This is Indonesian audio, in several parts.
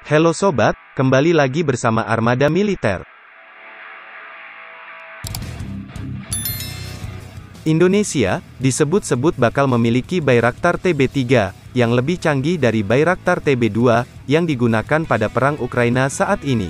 Halo sobat, kembali lagi bersama Armada Militer. Indonesia disebut-sebut bakal memiliki Bayraktar TB3 yang lebih canggih dari Bayraktar TB2 yang digunakan pada perang Ukraina saat ini.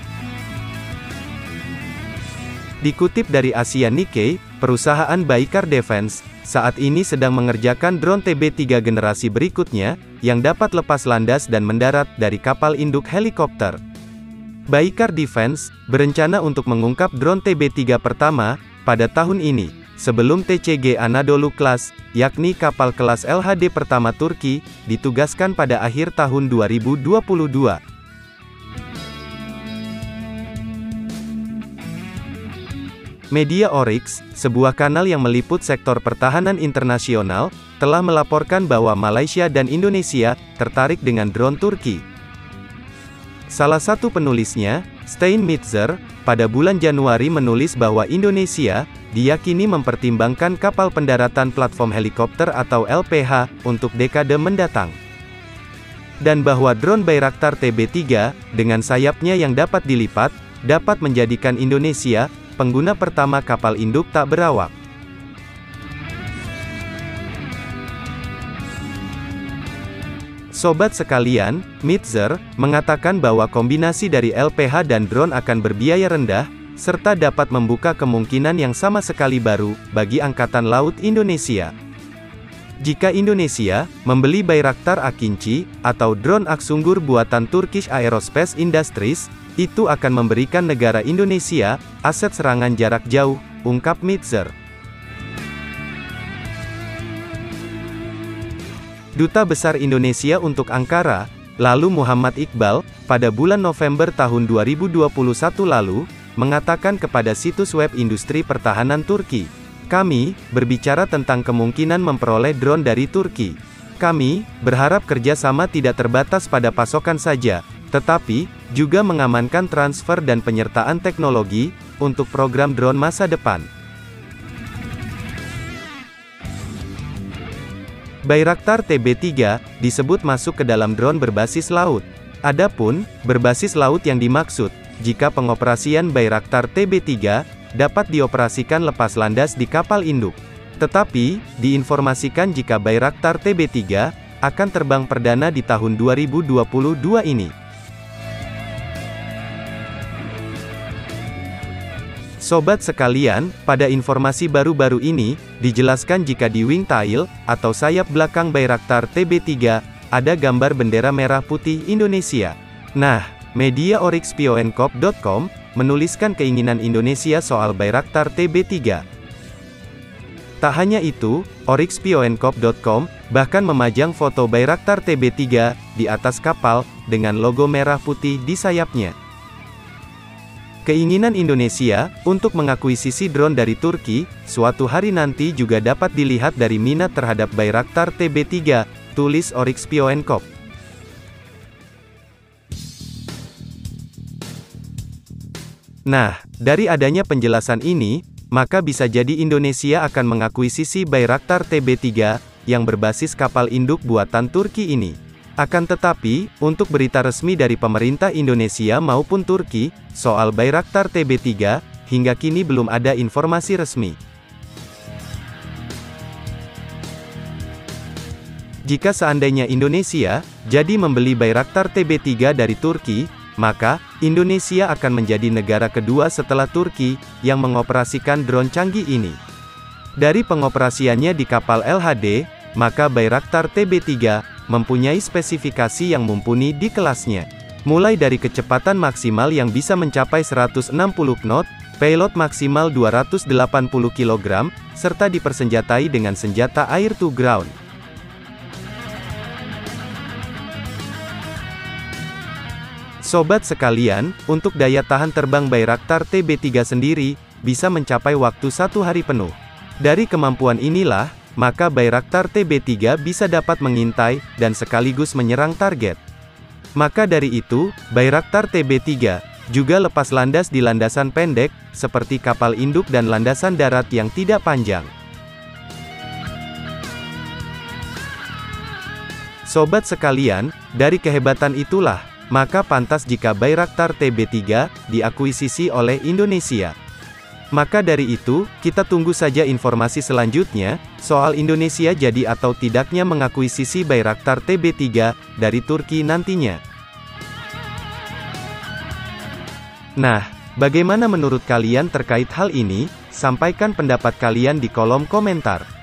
Dikutip dari Asia Nikkei, perusahaan Baykar Defense saat ini sedang mengerjakan drone TB3 generasi berikutnya yang dapat lepas landas dan mendarat dari kapal induk helikopter. Baykar Defense berencana untuk mengungkap drone TB3 pertama pada tahun ini, sebelum TCG Anadolu Class, yakni kapal kelas LHD pertama Turki, ditugaskan pada akhir tahun 2022. Media Oryx, sebuah kanal yang meliput sektor pertahanan internasional, telah melaporkan bahwa Malaysia dan Indonesia tertarik dengan drone Turki. Salah satu penulisnya, Stein Mitzer, pada bulan Januari menulis bahwa Indonesia diyakini mempertimbangkan kapal pendaratan platform helikopter atau LPH untuk dekade mendatang. Dan bahwa drone Bayraktar TB3 dengan sayapnya yang dapat dilipat dapat menjadikan Indonesia pengguna pertama kapal induk tak berawak. Sobat sekalian, Mitzer mengatakan bahwa kombinasi dari LPH dan drone akan berbiaya rendah, serta dapat membuka kemungkinan yang sama sekali baru bagi Angkatan Laut Indonesia. Jika Indonesia membeli Bayraktar Akinci atau drone Aksunggur buatan Turkish Aerospace Industries, itu akan memberikan negara Indonesia aset serangan jarak jauh, ungkap Mitzer. Duta Besar Indonesia untuk Ankara, lalu Muhammad Iqbal, pada bulan November tahun 2021 lalu, mengatakan kepada situs web industri pertahanan Turki, "Kami berbicara tentang kemungkinan memperoleh drone dari Turki. Kami berharap kerjasama tidak terbatas pada pasokan saja, tetapi juga mengamankan transfer dan penyertaan teknologi untuk program drone masa depan." Bayraktar TB3 disebut masuk ke dalam drone berbasis laut. Adapun berbasis laut yang dimaksud, jika pengoperasian Bayraktar TB3 dapat dioperasikan lepas landas di kapal induk. Tetapi diinformasikan jika Bayraktar TB3 akan terbang perdana di tahun 2022 ini. Sobat sekalian, pada informasi baru-baru ini, dijelaskan jika di wing tail, atau sayap belakang Bayraktar TB3, ada gambar bendera merah putih Indonesia. Nah, media oryxpionkop.com, menuliskan keinginan Indonesia soal Bayraktar TB3. Tak hanya itu, oryxpionkop.com, bahkan memajang foto Bayraktar TB3, di atas kapal, dengan logo merah putih di sayapnya. Keinginan Indonesia untuk mengakuisisi drone dari Turki, suatu hari nanti juga dapat dilihat dari minat terhadap Bayraktar TB3, tulis oryxpionkop. Nah, dari adanya penjelasan ini, maka bisa jadi Indonesia akan mengakuisisi Bayraktar TB3, yang berbasis kapal induk buatan Turki ini. Akan tetapi, untuk berita resmi dari pemerintah Indonesia maupun Turki, soal Bayraktar TB3, hingga kini belum ada informasi resmi. Jika seandainya Indonesia jadi membeli Bayraktar TB3 dari Turki, maka Indonesia akan menjadi negara kedua setelah Turki yang mengoperasikan drone canggih ini. Dari pengoperasiannya di kapal LHD, maka Bayraktar TB3 mempunyai spesifikasi yang mumpuni di kelasnya. Mulai dari kecepatan maksimal yang bisa mencapai 160 knot, payload maksimal 280 kg, serta dipersenjatai dengan senjata air to ground. Sobat sekalian, untuk daya tahan terbang Bayraktar TB3 sendiri, bisa mencapai waktu 1 hari penuh. Dari kemampuan inilah, maka Bayraktar TB3 bisa dapat mengintai, dan sekaligus menyerang target. Maka dari itu, Bayraktar TB3 juga lepas landas di landasan pendek, seperti kapal induk dan landasan darat yang tidak panjang. Sobat sekalian, dari kehebatan itulah, Maka pantas jika Bayraktar TB3 diakuisisi oleh Indonesia. Maka dari itu, kita tunggu saja informasi selanjutnya, soal Indonesia jadi atau tidaknya mengakuisisi Bayraktar TB3 dari Turki nantinya. Nah, bagaimana menurut kalian terkait hal ini? Sampaikan pendapat kalian di kolom komentar.